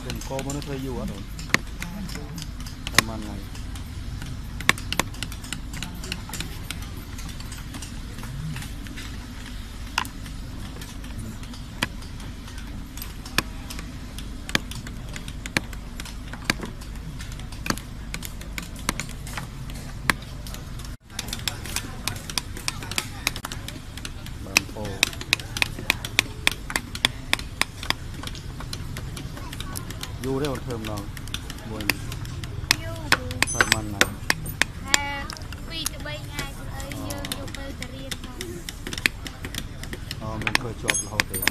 cùng cô mới nó thuê du á rồi thay man này du đấy còn thơm nào buồn phải mặn này vì tụi bay ngay tụi ấy dương vô phơi tờ riêng thôi mình khơi chọp là hậu tiền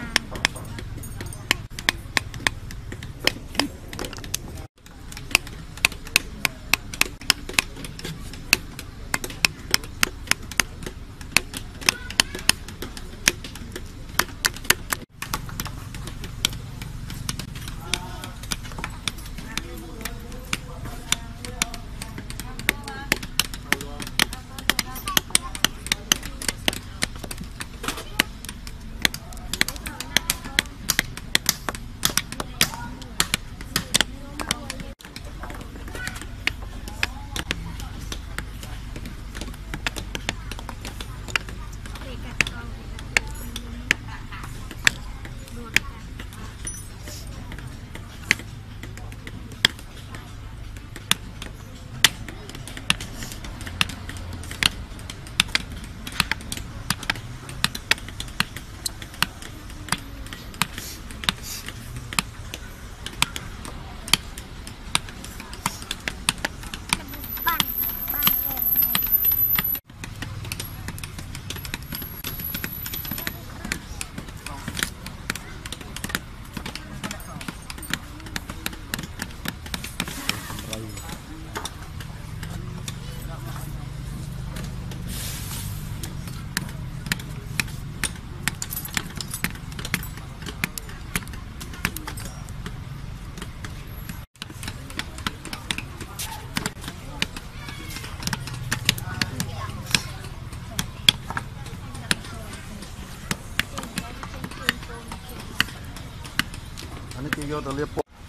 anh ấy vô tờ liệp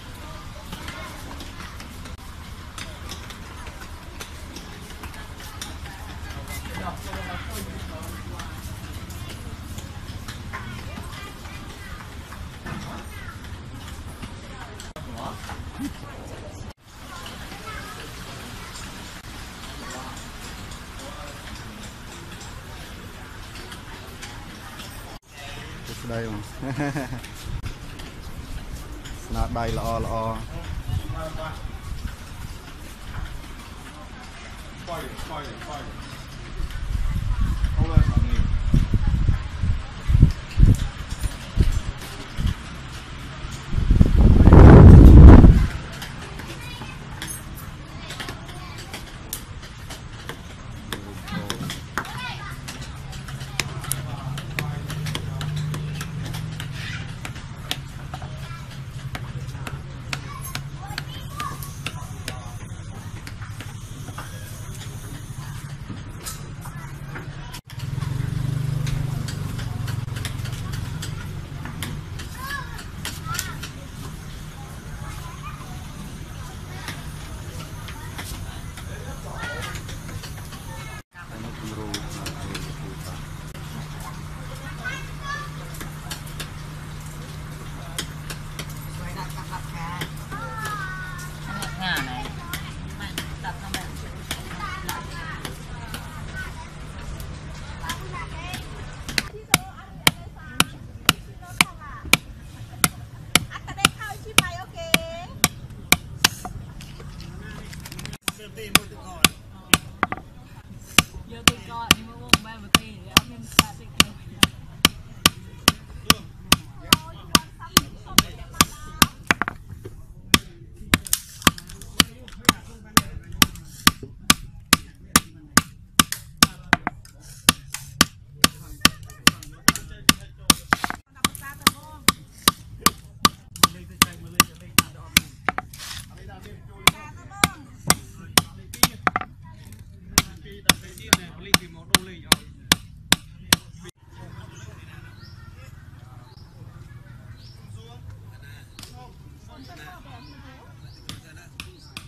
đây mà nát đây lọ lọ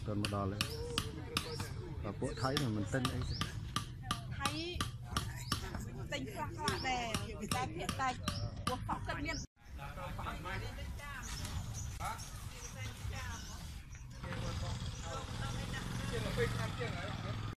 tuần một đò lên và bộ thấy là mình tin ấy thấy tình khắc lạ nè ta hiện tại cuộc phỏng cận miền